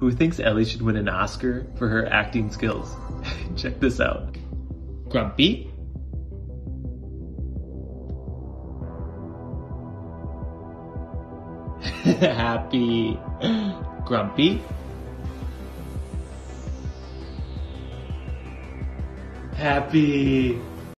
who thinks Ellie should win an Oscar for her acting skills. Check this out. Grumpy? Happy? Grumpy? Happy.